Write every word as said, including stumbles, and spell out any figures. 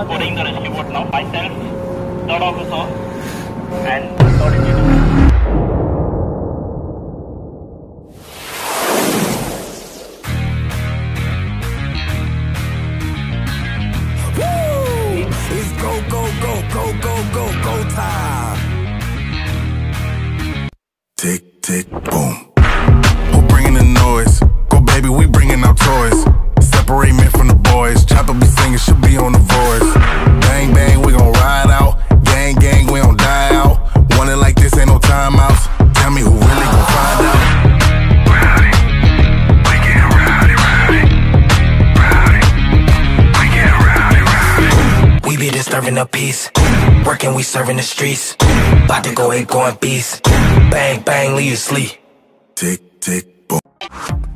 putting the rescue boat now. Myself, third officer, and third engineer. It's go, go, go, go, go, go, go time. Tick, tick, boom. Who bringing the noise? Go, baby, we bringing our toys. Separate men from the boys. Chopper be singing, she'll be on the voice. Bang, bang, we gon' ride out. Gang, gang, we don't die out. Want it like this, ain't no timeouts. Tell me who really gon' find out. Rowdy, we get rowdy, rowdy. Rowdy, we get rowdy, rowdy. We be disturbing the peace. Working, we serving the streets. About to go, it going beast. Bang, bang, leave you sleep. Tick, tick, boom.